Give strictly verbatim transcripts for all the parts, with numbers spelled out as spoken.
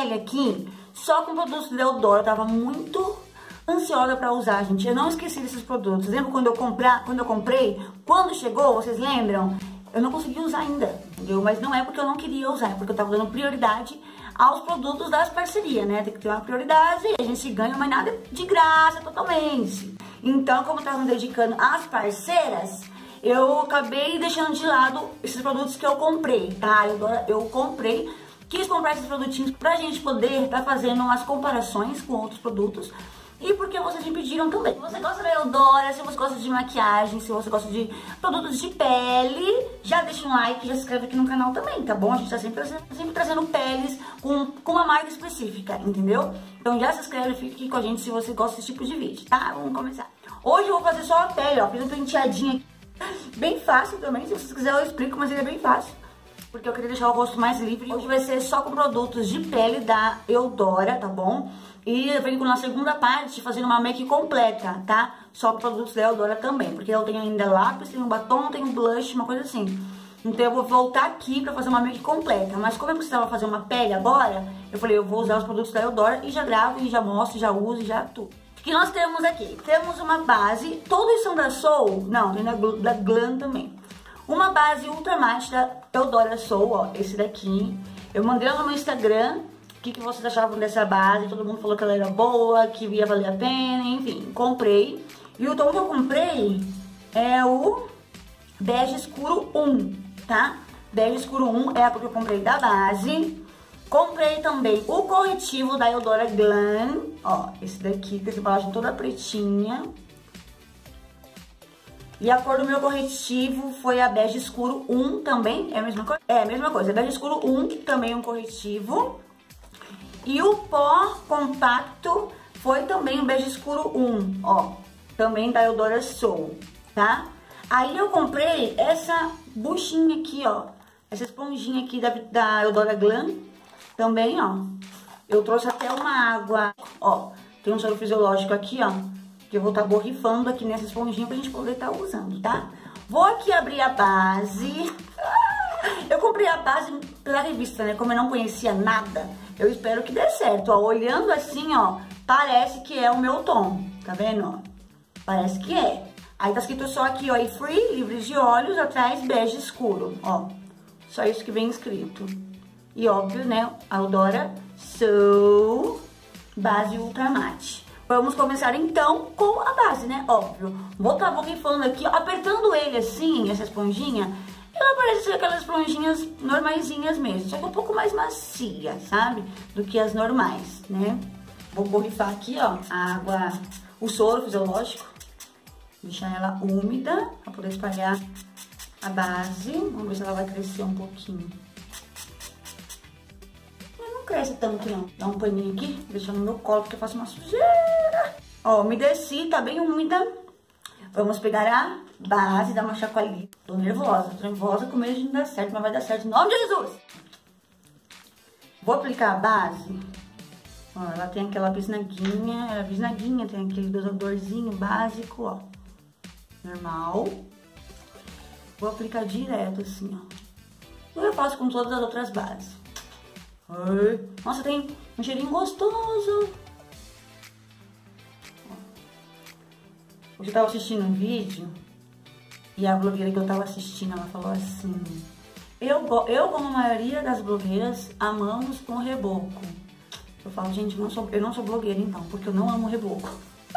pele aqui só com produtos da Eudora. Eu tava muito ansiosa pra usar, gente. Eu não esqueci desses produtos. Lembra quando eu, comprar, quando eu comprei? Quando chegou, vocês lembram? Eu não consegui usar ainda, entendeu? Mas não é porque eu não queria usar, é porque eu tava dando prioridade aos produtos das parcerias, né? Tem que ter uma prioridade, a gente ganha, mas nada de graça totalmente. Então, como eu tava me dedicando às parceiras, eu acabei deixando de lado esses produtos que eu comprei, tá? Eu, eu comprei, quis comprar esses produtinhos pra gente poder estar tá fazendo umas comparações com outros produtos. E porque vocês me pediram também. Se você gosta da Eudora, se você gosta de maquiagem, se você gosta de produtos de pele, já deixa um like e já se inscreve aqui no canal também, tá bom? A gente tá sempre, sempre trazendo peles com, com uma marca específica, entendeu? Então já se inscreve e fica aqui com a gente se você gosta desse tipo de vídeo, tá? Vamos começar. Hoje eu vou fazer só a pele, ó. Fiz um penteadinho aqui. Bem fácil também, se vocês quiserem eu explico, mas ele é bem fácil. Porque eu queria deixar o rosto mais livre. Hoje vai ser só com produtos de pele da Eudora, tá bom? E eu venho na segunda parte fazendo uma make completa, tá? Só com produtos da Eudora também. Porque eu tenho ainda lápis, tenho batom, tenho blush, uma coisa assim. Então eu vou voltar aqui pra fazer uma make completa. Mas como eu precisava fazer uma pele agora, eu falei, eu vou usar os produtos da Eudora e já gravo, e já mostro, já uso, e já tudo. O que nós temos aqui? Temos uma base, todos são da Soul, não, tem da, da Glam também. Uma base Ultra Matte da Eudora Soul, ó, esse daqui. Eu mandei ela no meu Instagram. O que, que vocês achavam dessa base? Todo mundo falou que ela era boa, que ia valer a pena, enfim, comprei. E o tom que eu comprei é o Bege Escuro um, tá? Bege Escuro um é a que eu comprei da base. Comprei também o corretivo da Eudora Glam, ó, esse daqui, com essa embalagem toda pretinha. E a cor do meu corretivo foi a Bege Escuro um também, é a mesma coisa? É a mesma coisa, Bege Escuro um, também um corretivo. E o pó compacto foi também o Bege Escuro um, ó, também da Eudora Soul, tá? Aí eu comprei essa buchinha aqui, ó, essa esponjinha aqui da, da Eudora Glam, também, ó. Eu trouxe até uma água, ó, tem um soro fisiológico aqui, ó, que eu vou estar tá borrifando aqui nessa esponjinha pra gente poder estar tá usando, tá? Vou aqui abrir a base. Eu comprei a base pela revista, né? Como eu não conhecia nada, eu espero que dê certo, ó. Olhando assim, ó, parece que é o meu tom, tá vendo, ó? Parece que é. Aí tá escrito só aqui, ó, e free, livre de óleos, atrás bege escuro, ó. Só isso que vem escrito. E óbvio, né, a Eudora Soul Base Ultra Matte. Vamos começar então com a base, né? Óbvio. Vou estar borrifando aqui, ó, apertando ele assim, essa esponjinha. Ela parece ser aquelas esponjinhas normaisinhas mesmo, só que um pouco mais macia, sabe? Do que as normais, né? Vou borrifar aqui, ó, a água, o soro fisiológico. Deixar ela úmida pra poder espalhar a base. Vamos ver se ela vai crescer um pouquinho. Não cresce tanto não. Dá um paninho aqui, deixar no meu colo porque eu faço uma sujeira. Ó, umedeci, tá bem úmida. Vamos pegar a base e dar uma chacoalhada. Tô nervosa, tô nervosa com medo de não dar certo, mas vai dar certo em nome de Jesus. Vou aplicar a base. Ó, ela tem aquela bisnaguinha, ela é bisnaguinha, tem aquele dosadorzinho básico, ó. Normal. Vou aplicar direto assim, ó. Eu faço com todas as outras bases. Nossa, tem um cheirinho gostoso. Hoje eu tava assistindo um vídeo e a blogueira que eu tava assistindo, ela falou assim: Eu, eu como a maioria das blogueiras, amamos com reboco. Eu falo, gente, eu não sou, eu não sou blogueira então, porque eu não amo reboco.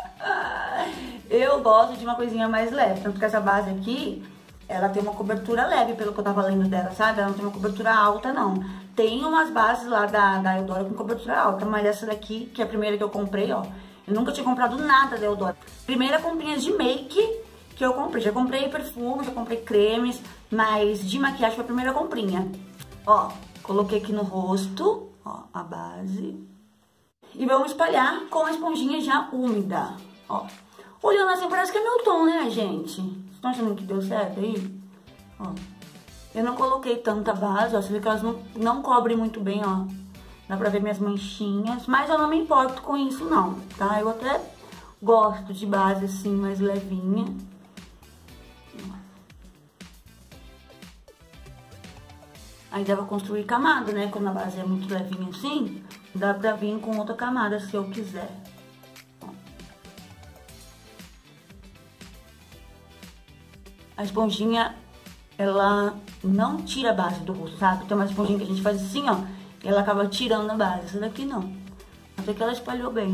Eu gosto de uma coisinha mais leve, tanto que essa base aqui, ela tem uma cobertura leve, pelo que eu tava lendo dela, sabe? Ela não tem uma cobertura alta, não. Tem umas bases lá da, da Eudora com cobertura alta, mas essa daqui, que é a primeira que eu comprei, ó, eu nunca tinha comprado nada da Eudora. Primeira comprinha de make que eu comprei. Já comprei perfume, já comprei cremes, mas de maquiagem foi a primeira comprinha. Ó, coloquei aqui no rosto, ó, a base. E vamos espalhar com a esponjinha já úmida, ó. Olhando assim, parece que é meu tom, né, gente? Vocês estão achando que deu certo aí? Ó. Eu não coloquei tanta base, ó. Você vê que elas não, não cobrem muito bem, ó. Dá pra ver minhas manchinhas. Mas eu não me importo com isso, não, tá? Eu até gosto de base, assim, mais levinha. Aí dá pra construir camada, né? Quando a base é muito levinha assim, dá pra vir com outra camada se eu quiser. A esponjinha, ela não tira a base do rosto, sabe? Tem uma esponjinha que a gente faz assim, ó, e ela acaba tirando a base. Essa daqui não. Até que ela espalhou bem.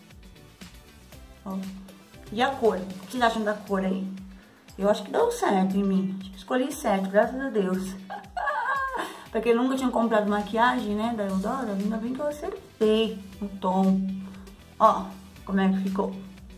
Ó. E a cor? O que vocês acham da cor aí? Eu acho que deu certo em mim. Acho que escolhi certo, graças a Deus. Pra quem nunca tinha comprado maquiagem, né, da Eudora, ainda bem que eu acertei o tom. Ó, como é que ficou.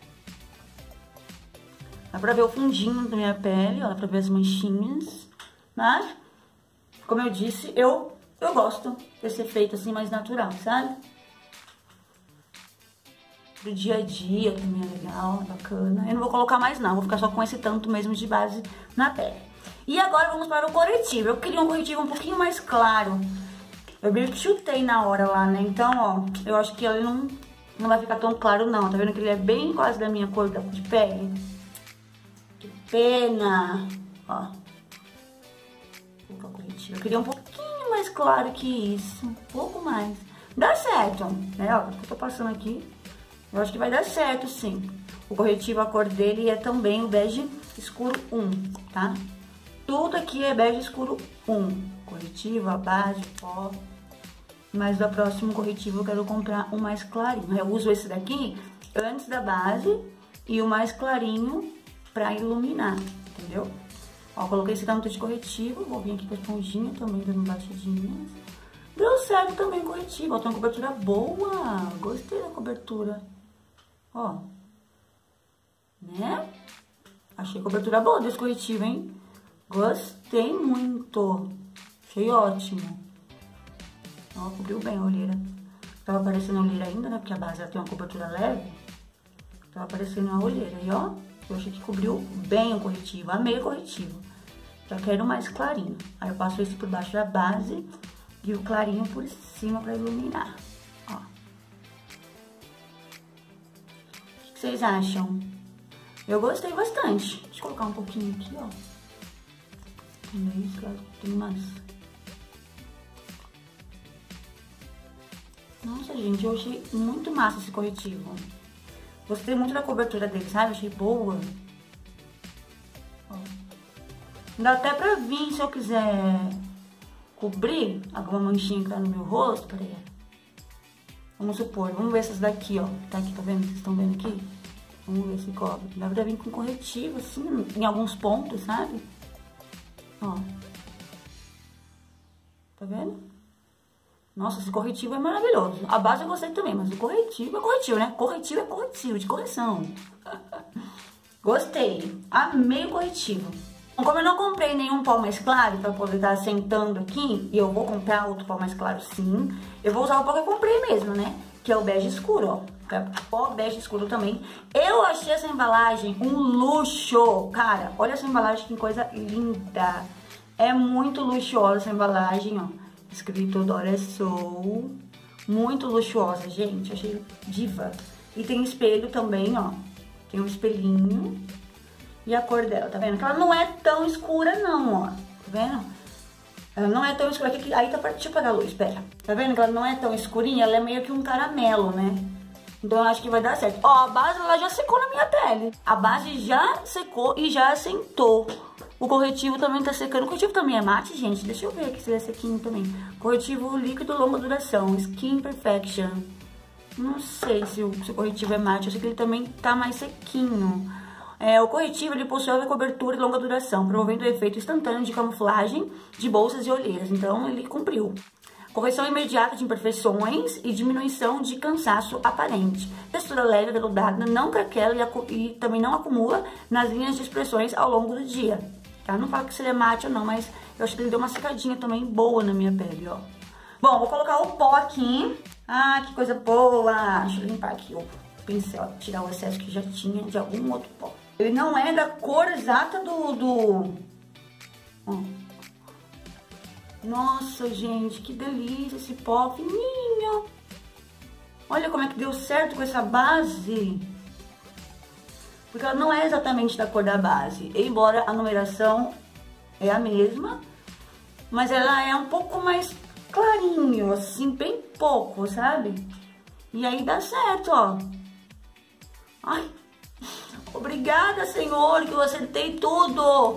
Dá pra ver o fundinho da minha pele, ó, dá pra ver as manchinhas. Mas, como eu disse, eu, eu gosto desse efeito assim mais natural, sabe? Pro dia a dia também é legal, bacana. Eu não vou colocar mais não, vou ficar só com esse tanto mesmo de base na pele. E agora vamos para o corretivo. Eu queria um corretivo um pouquinho mais claro. Eu meio que chutei na hora lá, né? Então, ó, eu acho que ele não, não vai ficar tão claro não. Tá vendo que ele é bem quase da minha cor de pele? Que pena! Ó. Vou colocar o corretivo. Eu queria um pouquinho mais claro que isso. Um pouco mais. Dá certo, né? Ó, o que eu tô passando aqui. Eu acho que vai dar certo, sim. O corretivo, a cor dele é também o bege escuro um, tá? Tudo aqui é bege escuro um. Corretivo, a base, pó. Mas do próximo corretivo eu quero comprar um mais clarinho. Eu uso esse daqui antes da base e o mais clarinho pra iluminar, entendeu? Ó, coloquei esse tanto de corretivo. Vou vir aqui com a esponjinha também, dando batidinhas. Deu certo também o corretivo. Ó, tem uma cobertura boa. Gostei da cobertura. Ó, né? Achei cobertura boa desse corretivo, hein? Gostei muito. Achei ótimo. Ó, cobriu bem a olheira. Tava aparecendo a olheira ainda, né? Porque a base ela tem uma cobertura leve. Tava aparecendo a olheira. E ó, eu achei que cobriu bem o corretivo. Amei o corretivo. Já quero mais clarinho. Aí eu passo esse por baixo da base e o clarinho por cima pra iluminar. Ó. O que vocês acham? Eu gostei bastante. Deixa eu colocar um pouquinho aqui, ó. Tem mais. Nossa, gente, eu achei muito massa esse corretivo. Gostei muito da cobertura dele, sabe? Achei boa. Ó. Dá até pra vir, se eu quiser cobrir alguma manchinha que tá no meu rosto. Peraí. Vamos supor, vamos ver essas daqui, ó. Tá aqui, tá vendo? Vocês estão vendo aqui? Vamos ver se cobre. Dá pra vir com corretivo, assim, em alguns pontos, sabe? Ó. Tá vendo? Nossa, esse corretivo é maravilhoso. A base eu gostei também, mas o corretivo é corretivo, né? Corretivo é corretivo, de correção. Gostei. Amei o corretivo. Bom, como eu não comprei nenhum pó mais claro pra poder estar assentando aqui, e eu vou comprar outro pó mais claro sim, eu vou usar o pó que eu comprei mesmo, né? Que é o bege escuro, ó. Pó bege escuro também. Eu achei essa embalagem um luxo. Cara, olha essa embalagem, que coisa linda. É muito luxuosa essa embalagem, ó. Escrito Dora Soul. Muito luxuosa, gente. Achei diva. E tem espelho também, ó. Tem um espelhinho. E a cor dela, tá vendo? Que ela não é tão escura, não, ó. Tá vendo? Ela não é tão escura. Aqui, aí tá pra... Deixa eu apagar a luz, espera. Tá vendo que ela não é tão escurinha? Ela é meio que um caramelo, né? Então eu acho que vai dar certo. Ó, a base ela já secou na minha pele. A base já secou e já assentou. O corretivo também tá secando. O corretivo também é mate, gente. Deixa eu ver aqui se ele é sequinho também. Corretivo líquido longa duração. Skin Perfection. Não sei se o, se o corretivo é mate. Eu sei que ele também tá mais sequinho. É, o corretivo ele possui uma cobertura e longa duração, promovendo o efeito instantâneo de camuflagem de bolsas e olheiras. Então ele cumpriu. Correção imediata de imperfeições e diminuição de cansaço aparente. Textura leve, veludada, não craquela e, e também não acumula nas linhas de expressões ao longo do dia. Tá? Não falo que se ele é mate ou não, mas eu acho que ele deu uma secadinha também boa na minha pele, ó. Bom, vou colocar o pó aqui. Ah, que coisa boa! Deixa eu limpar aqui o pincel, tirar o excesso que já tinha de algum outro pó. Ele não é da cor exata do... do... Ó. Nossa, gente, que delícia esse pó fininho. Olha como é que deu certo com essa base. Porque ela não é exatamente da cor da base. Embora a numeração é a mesma, mas ela é um pouco mais clarinho, assim, bem pouco, sabe? E aí dá certo, ó. Ai, obrigada, Senhor, que eu acertei tudo.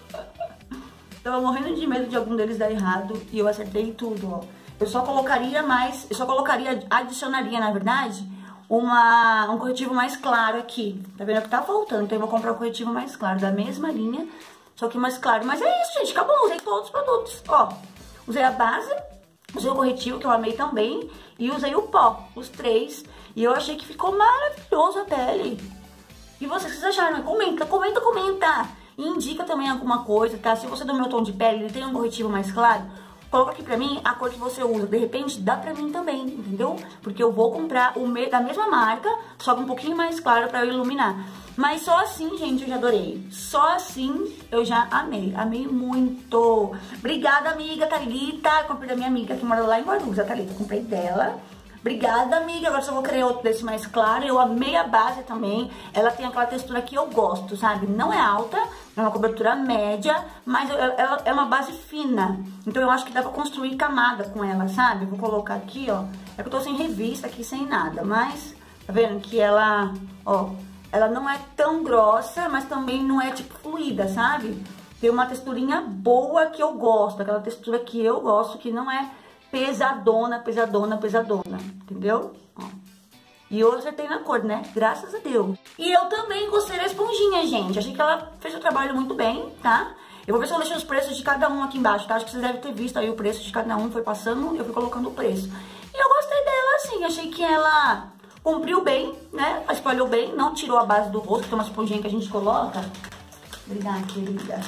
Tava morrendo de medo de algum deles dar errado e eu acertei tudo, ó. Eu só colocaria mais, eu só colocaria, adicionaria, na verdade, uma, um corretivo mais claro aqui. Tá vendo que tá faltando, então eu vou comprar um corretivo mais claro, da mesma linha, só que mais claro. Mas é isso, gente, acabou, usei todos os produtos, ó. Usei a base, usei o corretivo, que eu amei também, e usei o pó, os três. E eu achei que ficou maravilhoso a pele. E vocês, vocês acharam? Comenta, comenta, comenta. E indica também alguma coisa, tá? Se você do meu tom de pele, ele tem um corretivo mais claro, coloca aqui pra mim a cor que você usa. De repente, dá pra mim também, entendeu? Porque eu vou comprar o me da mesma marca, só que um pouquinho mais claro pra eu iluminar. Mas só assim, gente, eu já adorei. Só assim, eu já amei. Amei muito. Obrigada, amiga Thalita. Comprei da minha amiga que mora lá em Guarulhos, a Thalita. Comprei dela. Obrigada, amiga. Agora só vou querer outro desse mais claro. Eu amei a base também. Ela tem aquela textura que eu gosto, sabe? Não é alta, é uma cobertura média, mas ela é uma base fina. Então eu acho que dá pra construir camada com ela, sabe? Vou colocar aqui, ó. É que eu tô sem revista aqui, sem nada. Mas, tá vendo que ela, ó, ela não é tão grossa, mas também não é, tipo, fluida, sabe? Tem uma texturinha boa que eu gosto. Aquela textura que eu gosto, que não é pesadona, pesadona, pesadona, entendeu? Ó. E eu acertei na cor, né? Graças a Deus. E eu também gostei da esponjinha, gente. Achei que ela fez o trabalho muito bem, tá? Eu vou ver se eu deixo os preços de cada um aqui embaixo, tá? Acho que vocês devem ter visto aí o preço de cada um. Foi passando, eu fui colocando o preço. E eu gostei dela, assim. Achei que ela cumpriu bem, né? Espalhou bem, não tirou a base do rosto. Tem uma esponjinha que a gente coloca. Obrigada, querida.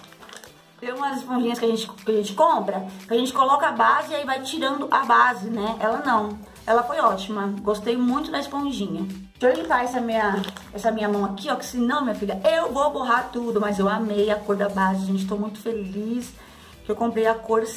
Tem umas esponjinhas que a, gente, que a gente compra, que a gente coloca a base e aí vai tirando a base, né? Ela não. Ela foi ótima. Gostei muito da esponjinha. Deixa eu limpar essa minha, essa minha mão aqui, ó, que senão, minha filha, eu vou borrar tudo. Mas eu amei a cor da base, gente. Tô muito feliz que eu comprei a cor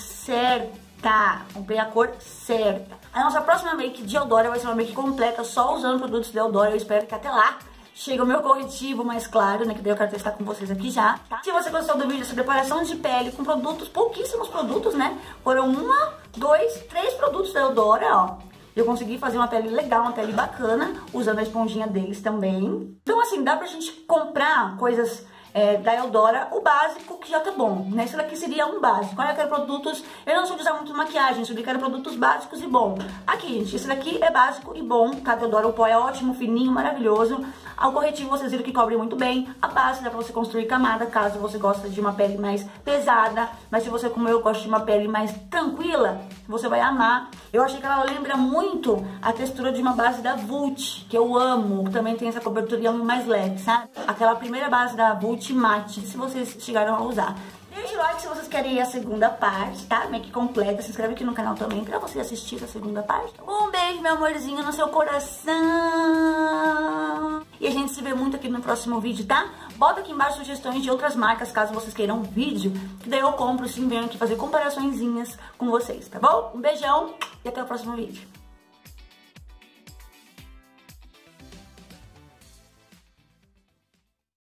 certa. Comprei a cor certa. A nossa próxima make de Eudora vai ser uma make completa só usando produtos da Eudora. Eu espero que até lá chega o meu corretivo mais claro, né? Que daí eu quero testar com vocês aqui já, tá? Se você gostou do vídeo sobre preparação de pele com produtos, pouquíssimos produtos, né? Foram uma, dois, três produtos da Eudora, ó. Eu consegui fazer uma pele legal, uma pele bacana, usando a esponjinha deles também. Então, assim, dá pra gente comprar coisas é, da Eudora, o básico que já tá bom, né? Esse daqui seria um básico. Olha, eu quero produtos... Eu não sou de usar muito maquiagem, eu quero produtos básicos e bom. Aqui, gente, esse daqui é básico e bom, tá? Da Eudora, o pó é ótimo, fininho, maravilhoso. O corretivo, vocês viram que cobre muito bem. A base dá pra você construir camada, caso você goste de uma pele mais pesada. Mas se você, como eu, gosta de uma pele mais tranquila, você vai amar. Eu achei que ela lembra muito a textura de uma base da Vult, que eu amo. Também tem essa cobertura mais leve, sabe? Aquela primeira base da Vult Matte, se vocês chegaram a usar. Deixe o like se vocês querem a segunda parte, tá? Make completa. Se inscreve aqui no canal também pra você assistir essa segunda parte. Um beijo, meu amorzinho, no seu coração. E a gente se vê muito aqui no próximo vídeo, tá? Bota aqui embaixo sugestões de outras marcas, caso vocês queiram um vídeo. Que daí eu compro, sim, venho aqui fazer comparaçõezinhas com vocês, tá bom? Um beijão e até o próximo vídeo.